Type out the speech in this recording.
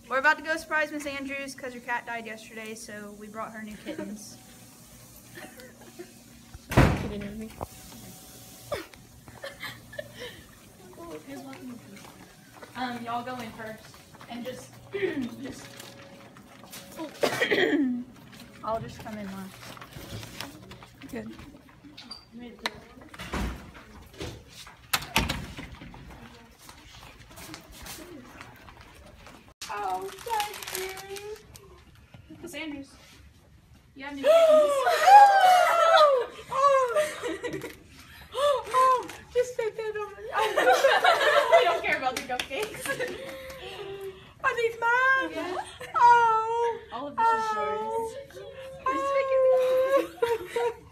We're about to go surprise Miss Andrews because her cat died yesterday, so we brought her new kittens. Kidding me. Y'all go in first and just I'll just come in last. Good. Oh, thank you. Miss Andrews, you have new kittens. Oh, just take that over. We don't care about the cupcakes. Are these mine? Yeah. Oh. All of this is yours. Oh.